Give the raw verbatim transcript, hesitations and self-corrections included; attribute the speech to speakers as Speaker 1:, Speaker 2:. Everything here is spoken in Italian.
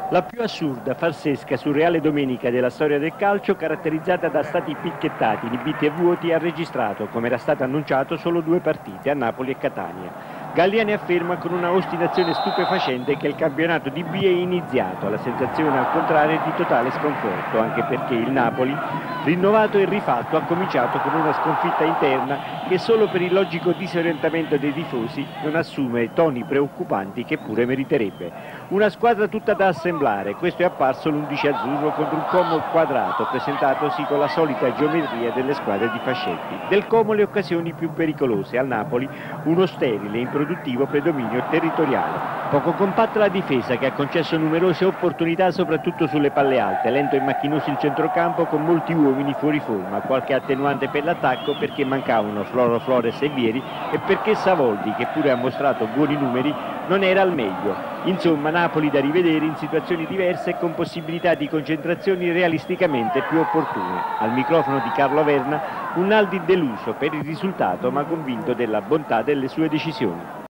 Speaker 1: La più assurda, farsesca, surreale domenica della storia del calcio, caratterizzata da stati picchettati, inibiti e vuoti, ha registrato, come era stato annunciato, solo due partite, a Napoli e Catania. Galliani afferma con una ostinazione stupefacente che il campionato di B è iniziato, la sensazione al contrario è di totale sconforto, anche perché il Napoli, rinnovato e rifatto, ha cominciato con una sconfitta interna che solo per il logico disorientamento dei tifosi non assume toni preoccupanti che pure meriterebbe. Una squadra tutta da assemblare, questo è apparso l'undici azzurro contro un Como quadrato, presentatosi con la solita geometria delle squadre di Fascetti. Del Como le occasioni più pericolose, al Napoli uno sterile e improduttivo predominio territoriale. Poco compatta la difesa che ha concesso numerose opportunità soprattutto sulle palle alte, lento e macchinoso il centrocampo con molti uomini fuori forma, qualche attenuante per l'attacco perché mancavano Floro Flores e Vieri e perché Savoldi, che pure ha mostrato buoni numeri, non era al meglio. Insomma, Napoli da rivedere in situazioni diverse e con possibilità di concentrazioni realisticamente più opportune. Al microfono di Carlo Verna, un Naldi deluso per il risultato ma convinto della bontà delle sue decisioni.